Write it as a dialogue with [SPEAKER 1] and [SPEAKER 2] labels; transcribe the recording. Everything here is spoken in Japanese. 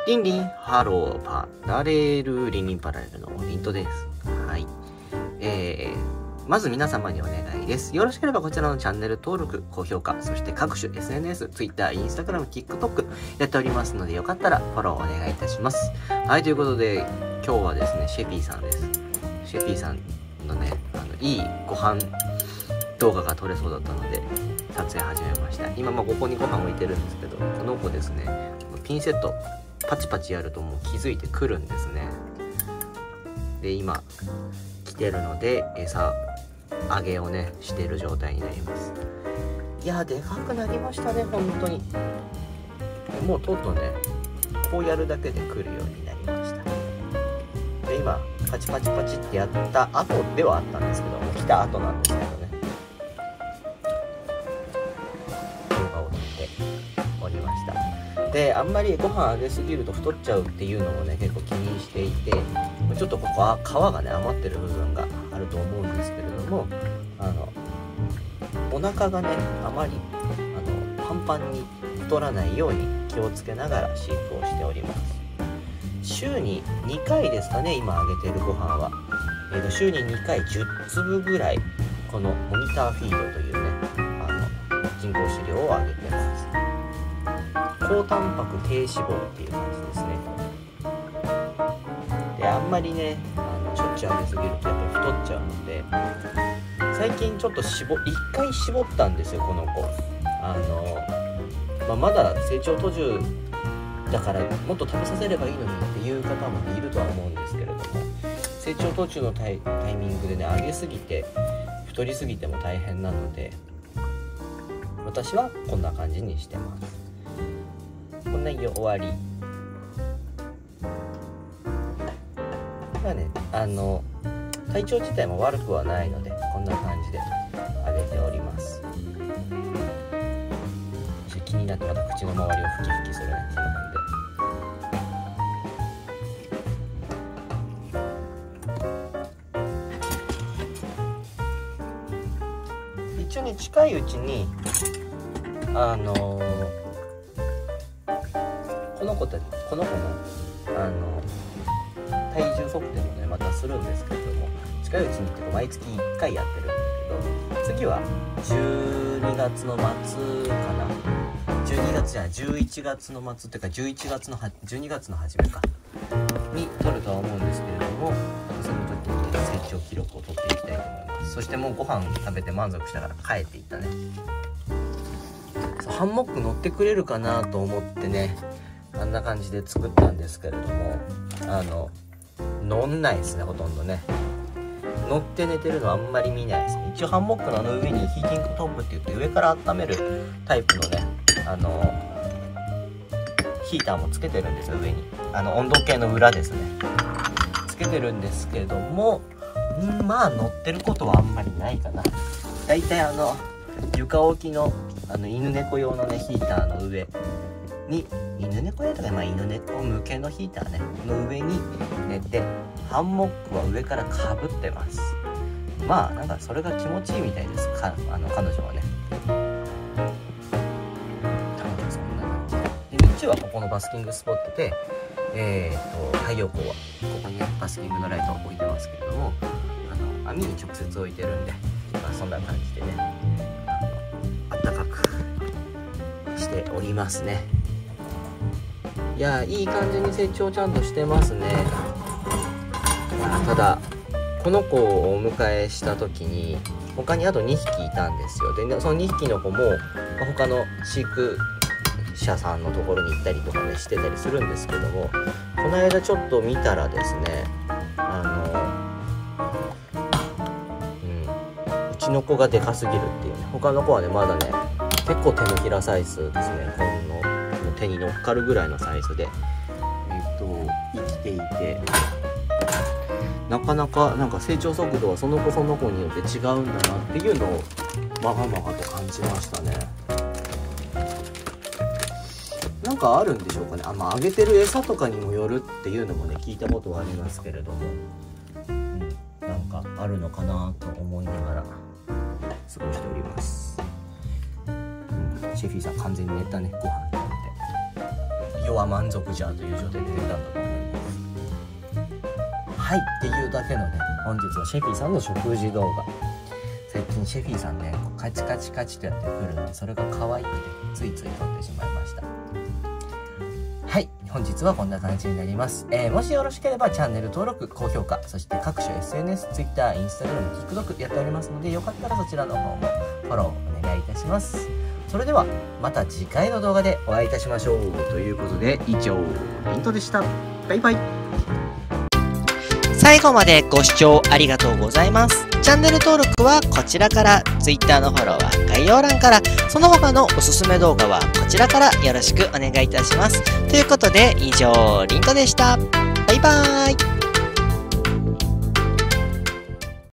[SPEAKER 1] リンリン、ハロー、パラレル、リンリンパラレルのリントです。はい。まず皆様にお願いです。よろしければこちらのチャンネル登録、高評価、そして各種 SNS、Twitter、Instagram、TikTok やっておりますので、よかったらフォローお願いいたします。はい、ということで、今日はですね、シェピーさんです。シェピーさんのね、いいご飯動画が撮れそうだったので、撮影始めました。今、ここにご飯置いてるんですけど、この子ですね、ピンセット、パチパチやるともう気づいてくるんですね。で、今、来てるので、餌揚げをねしている状態になります。いやでかくなりましたね、本当に。もうとうとうねこうやるだけで来るようになりました。で今パチパチパチってやった後ではあったんですけど、もう来た後なんですけどね、動画を撮っておりました。であんまりご飯あげすぎると太っちゃうっていうのもね結構気にしていて、ちょっとここは皮がね余ってる部分があると思うんですけれども、お腹がねあまりパンパンに太らないように気をつけながら飼育をしております。週に2回ですかね、今あげてるご飯は。週に2回10粒ぐらいこのモニターフィードというね人工飼料をあげてます。高タンパク低脂肪っていう感じですね。であんまりねしょっちゅうあげすぎるとやっぱり太っちゃうので、最近ちょっと1回絞ったんですよ、この子。まだ成長途中だからもっと食べさせればいいのにっていう方もいるとは思うんですけれども、成長途中のタイミングでねあげすぎて太りすぎても大変なので、私はこんな感じにしてます。こんな終わり。ね、体調自体も悪くはないのでこんな感じであげております。気になってまた口の周りをふきふきするね、こんな感じで。一応ね近いうちにこの子の体重測定もねまたするんですけれども、近いうちにって毎月1回やってるんだけど、次は12月の末かな、12月じゃない11月の末っていうか12月の初めかに取るとは思うんですけれども、その時に、ね、成長記録を取っていきたいと思います。そしてもうご飯食べて満足したから帰っていったね。ハンモック乗ってくれるかなと思ってね、あんな感じで作ったんですけれども、乗んないですね、ほとんどね。乗って寝てるのあんまり見ないですね。一応ハンモックの上にヒーティングトップって言って上から温めるタイプのねヒーターもつけてるんですよ、上に温度計の裏ですねつけてるんですけども、乗ってることはあんまりないかな。だいたい床置きの犬猫用のねヒーターの上に、犬猫用とか犬猫向けのヒーターねの上に寝て、ハンモックは上からかぶってます。なんかそれが気持ちいいみたいです、彼女はね。多分そんな感じで、日中はここのバスキングスポットで太陽光はここにねバスキングのライトを置いてますけれども、網に直接置いてるんで、そんな感じでね暖かくしておりますね。いやいい感じに成長ちゃんとしてますね。ただこの子をお迎えした時に他にあと2匹いたんですよ。でその2匹の子も他の飼育者さんのところに行ったりとかねしてたりするんですけども、この間ちょっと見たらですねうちの子がでかすぎるっていうね、他の子はねまだね結構手のひらサイズですね、この手に乗っかるぐらいのサイズで生きていて、なかなかなんか成長速度はその子によって違うんだなっていうのをまがまがと感じましたね。なんかあるんでしょうかね。あげてる餌とかにもよるっていうのもね聞いたことはありますけれども、なんかあるのかなと思いながら過ごしております。シェフィーさん完全に寝たね、ご飯食べて。 余は満足じゃという状態で出たんだと思います。はい、っていうだけのね、本日はシェフィーさんの食事動画。最近シェフィーさんね、カチカチカチとやってくるんで、それが可愛くてついつい撮ってしまいました。はい、本日はこんな感じになります。もしよろしければチャンネル登録、高評価、そして各種 SNS、Twitter、Instagram、TikTok やっておりますので、よかったらそちらの方もフォローお願いいたします。それではまた次回の動画でお会いいたしましょう。ということで以上、リントでした。バイバイ。
[SPEAKER 2] 最後までご視聴ありがとうございます。チャンネル登録はこちらから、Twitter のフォローは概要欄から、その他のおすすめ動画はこちらからよろしくお願いいたします。ということで以上、リントでした。バイバーイ。